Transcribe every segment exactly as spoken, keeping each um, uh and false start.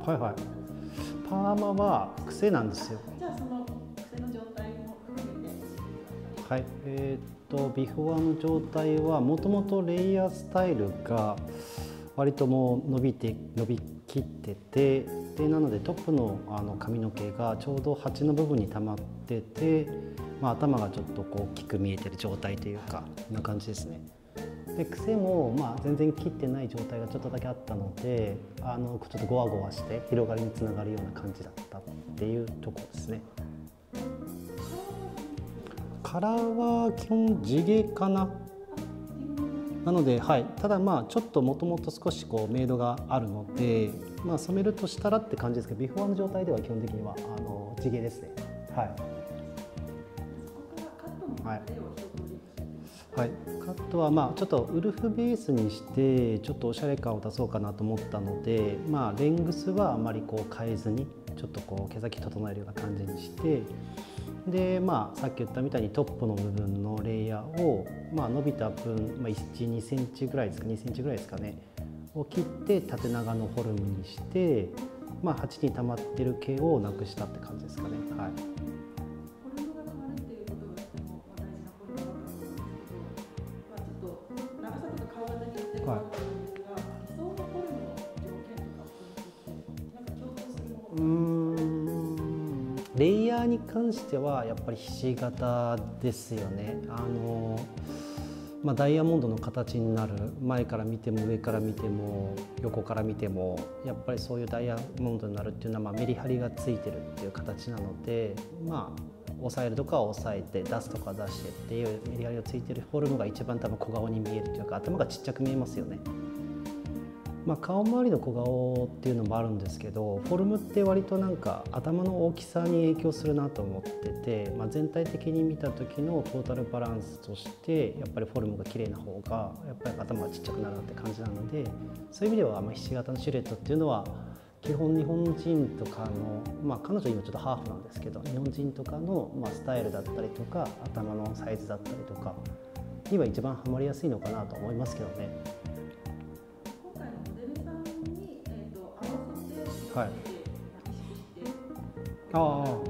はいはい。パーマは癖なんですよ。 じゃあその癖の状態も含めて。 はい。えー、っとビフォーの状態はもともとレイヤースタイルが割ともう伸びて伸びきってて、でなのでトップのあの髪の毛がちょうど鉢の部分に溜まってて、まあ、頭がちょっとこう大きく見えてる状態というか、こんな感じですね。で癖もまあ全然切ってない状態がちょっとだけあったので、あのちょっとゴワゴワして広がりにつながるような感じだったっていうところですね。カラーは基本地毛かな。なので、はい、ただまあちょっともともと少しこうメイドがあるので、まあ、染めるとしたらって感じですけど、ビフォーの状態では基本的にはあの地毛ですね。はい。はい。はい、カットはまあちょっとウルフベースにしてちょっとおしゃれ感を出そうかなと思ったので、まあ、レングスはあまりこう変えずにちょっとこう毛先整えるような感じにして、で、まあ、さっき言ったみたいにトップの部分のレイヤーを、まあ、伸びた分、まあ、いち、にセンチぐらいですかにセンチぐらいですかねを切って縦長のフォルムにして、まあ、鉢に溜まってる毛をなくしたって感じですかね。はい。うーん、レイヤーに関してはやっぱりひし形ですよね。あの、まあ、ダイヤモンドの形になる、前から見ても上から見ても横から見てもやっぱりそういうダイヤモンドになるっていうのは、まあ、メリハリがついてるっていう形なので、まあ抑えるとかは抑えて出すとか出してっていうメリハリがついてるフォルムが一番多分小顔に見えるというか、頭がちっちゃく見えますよね。まあ、顔周りの小顔っていうのもあるんですけど、フォルムって割となんか頭の大きさに影響するなと思ってて、まあ、全体的に見た時のトータルバランスとしてやっぱりフォルムが綺麗な方がやっぱり頭がちっちゃくなるなって感じなので、そういう意味ではまあひし形のシルエットっていうのは基本日本人とかの、まあ、彼女今ちょっとハーフなんですけど、日本人とかのまあスタイルだったりとか頭のサイズだったりとかには一番ハマりやすいのかなと思いますけどね。はい。ああ、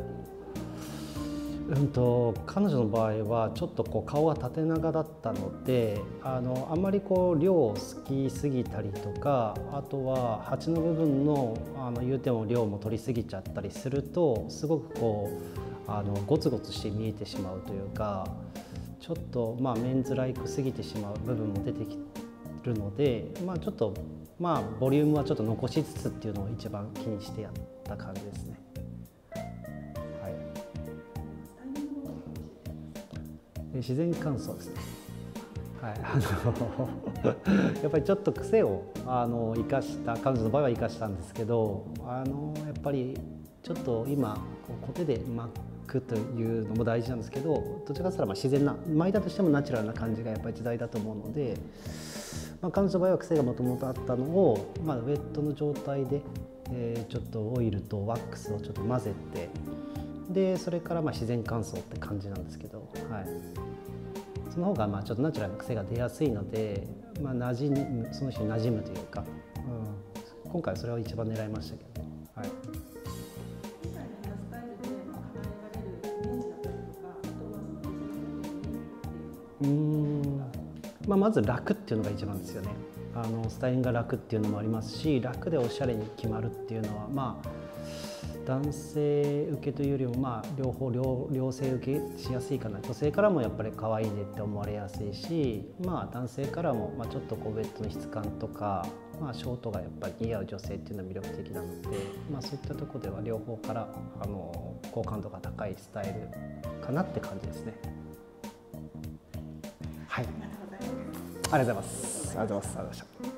うんと彼女の場合はちょっとこう顔が縦長だったので、あのあんまりこう量を好きすぎたりとか、あとは鉢の部分のあの言うても量も取りすぎちゃったりすると、すごくこうあのゴツゴツして見えてしまうというか、ちょっとまあメンズライクすぎてしまう部分も出てきるので、まあちょっとまあボリュームはちょっと残しつつっていうのを一番気にしてやった感じですね。はい。自然乾燥ですね。はい。あのやっぱりちょっと癖をあの生かした、彼女の場合は生かしたんですけど、あのやっぱりちょっと今こうコテで巻くというのも大事なんですけど、どちらかというとまあ自然な、巻いたとしてもナチュラルな感じがやっぱり時代だと思うので。まあ、彼女の場合は癖がもともとあったのを、まあ、ウェットの状態で、えー、ちょっとオイルとワックスをちょっと混ぜて、でそれからまあ自然乾燥って感じなんですけど、はい、その方がまあちょっとナチュラルな癖が出やすいので、まあ、馴染むその人に馴染むというか、うん、今回はそれを一番狙いましたけど、はい。うーんまあ、まず楽っていうのが一番ですよね。あのスタイリングが楽っていうのもありますし、楽でおしゃれに決まるっていうのは、まあ、男性受けというよりも、まあ、両方 両, 両性受けしやすいかな。女性からもやっぱり可愛いねって思われやすいし、まあ、男性からも、まあ、ちょっとこうウェットの質感とか、まあ、ショートがやっぱり似合う女性っていうのは魅力的なので、まあ、そういったところでは両方からあの好感度が高いスタイルかなって感じですね。はい。ありがとうございます。ありがとうございます。ありがとうございました。